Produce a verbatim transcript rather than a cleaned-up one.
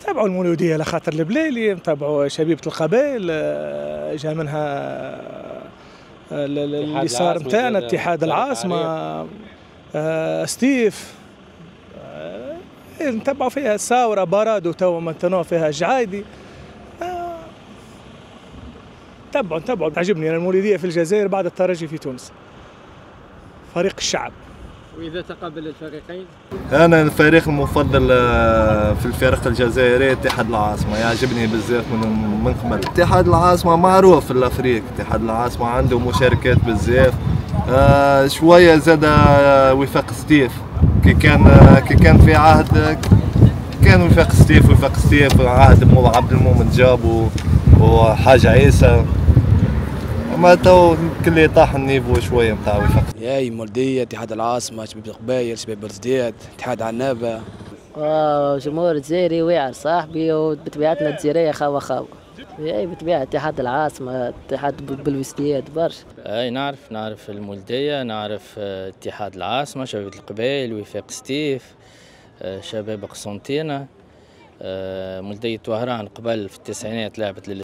نتابعوا المولودية على خاطر البليلي، نتابعوا شبيبة القبائل، جا منها اللي صار نتاعنا اتحاد العاصمة، ستيف، نتابعوا فيها الساورة بارادو تو مثلا فيها الجعايدي. نتابعوا نتابعوا تعجبني أنا المولودية في الجزائر بعد الترجي في تونس، فريق الشعب. وإذا تقابل الفريقين؟ أنا الفريق المفضل في الفريق الجزائري اتحاد العاصمة، يعجبني بزاف من من قبل. اتحاد العاصمة معروف في الأفريق، اتحاد العاصمة عنده مشاركات بزاف. آه شوية زاد وفاق ستيف كي كان كي كان في عهد كان وفاق ستيف وفاق ستيف عهد عبد المؤمن جاب وحاج عيسى، ما تو كل طاح النيفو شويه نتاع وفاق. ياي مولودية، اتحاد العاصمة، شباب القبايل، شباب بلديات، اتحاد عنابة. اه جمهور الجزائري واعر صاحبي، وبطبيعتنا الجزائرية خاوة خاوة. اي بطبيعة اتحاد العاصمة، اتحاد بالوسطيات برشا. اي نعرف نعرف المولودية، نعرف اتحاد العاصمة، شباب القبايل، وفاق ستيف، شباب قسنطينة، مولودية وهران قبل في التسعينات لعبت